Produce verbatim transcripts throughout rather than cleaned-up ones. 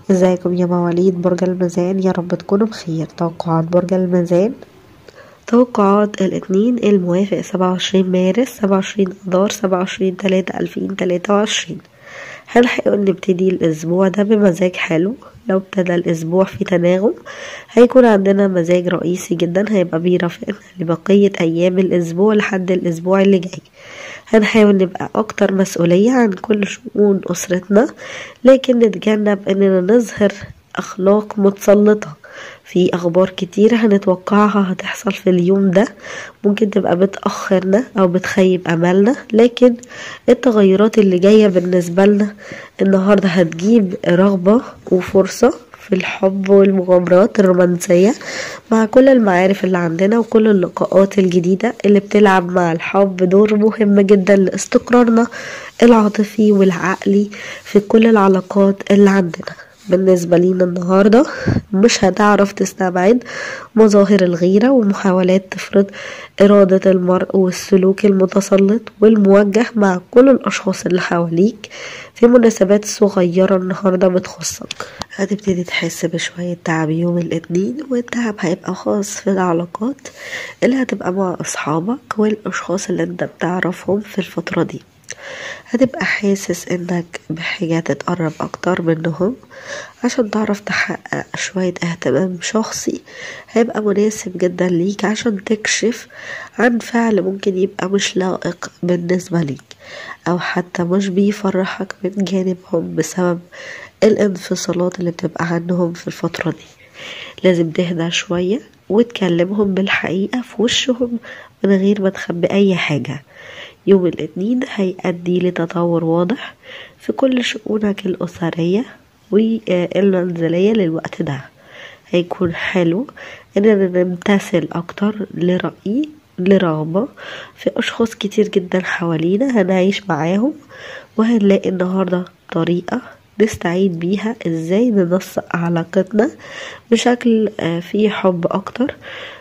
ازيكم يا مواليد برج الميزان؟ يا رب تكونوا بخير. توقعات برج الميزان. توقعات الاثنين الموافق سبعة وعشرين مارس، سبعة وعشرين اذار، سبعة وعشرين تلاتة الفين تلاتة وعشرين. هنحاول نبتدي الاسبوع ده بمزاج حلو. لو ابتدى الاسبوع في تناغم هيكون عندنا مزاج رئيسي جدا هيبقى بيرافقنا لبقية ايام الاسبوع لحد الاسبوع اللي جاي. هنحاول نبقى اكتر مسؤولية عن كل شؤون اسرتنا، لكن نتجنب اننا نظهر اخلاق متسلطة. في اخبار كتيرة هنتوقعها هتحصل في اليوم ده، ممكن تبقى بتأخرنا او بتخيب املنا، لكن التغيرات اللي جاية بالنسبة لنا النهاردة هتجيب رغبة وفرصة في الحب والمغامرات الرومانسية مع كل المعارف اللي عندنا، وكل اللقاءات الجديدة اللي بتلعب مع الحب دور مهم جدا لاستقرارنا العاطفي والعقلي في كل العلاقات اللي عندنا. بالنسبة لينا النهاردة مش هتعرف تستبعد مظاهر الغيرة ومحاولات تفرض إرادة المرء والسلوك المتسلط والموجه مع كل الأشخاص اللي حواليك في مناسبات صغيرة النهاردة بتخصك. هتبتدي تحس بشوية تعب يوم الاثنين، والتعب هيبقى خاص في العلاقات اللي هتبقى مع أصحابك والأشخاص اللي انت بتعرفهم في الفترة دي. هتبقى حاسس انك بحاجة تتقرب اكتر منهم عشان تعرف تحقق شوية اهتمام شخصي هيبقى مناسب جدا ليك، عشان تكشف عن فعل ممكن يبقى مش لائق بالنسبة ليك او حتى مش بيفرحك من جانبهم بسبب الانفصالات اللي بتبقى عنهم في الفترة دي. لازم تهدى شوية وتكلمهم بالحقيقة في وشهم من غير ما تخبي اي حاجة. يوم الاثنين هيؤدي لتطور واضح في كل شؤونك الأسرية والمنزلية للوقت ده. هيكون حلو اننا نمتثل اكتر لرأي لرغبة في اشخاص كتير جدا حوالينا هنعيش معاهم، وهنلاقي النهاردة طريقة نستعيد بيها ازاي ننسق علاقتنا بشكل فيه حب اكتر،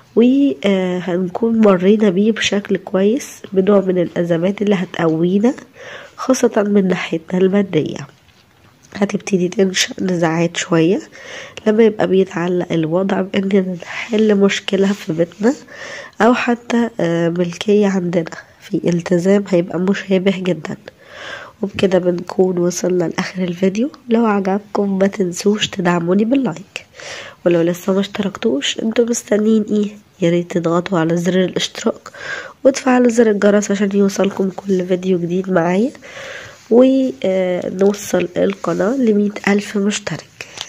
وهنكون مرينا بيه بشكل كويس بنوع من الأزمات اللي هتقوينا خاصة من ناحيتنا المادية. هتبتدي تنشأ نزاعات شوية لما يبقى بيتعلق الوضع بأننا نحل مشكلة في بيتنا أو حتى ملكية عندنا في التزام هيبقى مشابه جدا. وبكده بنكون وصلنا لآخر الفيديو. لو عجبكم ما تنسوش تدعموني باللايك، ولو لسه ما اشتركتوش انتوا مستنين ايه؟ ياريت تضغطوا على زر الاشتراك وتفعلوا زر الجرس عشان يوصلكم كل فيديو جديد معايا، ونوصل القناة لمية ألف مشترك.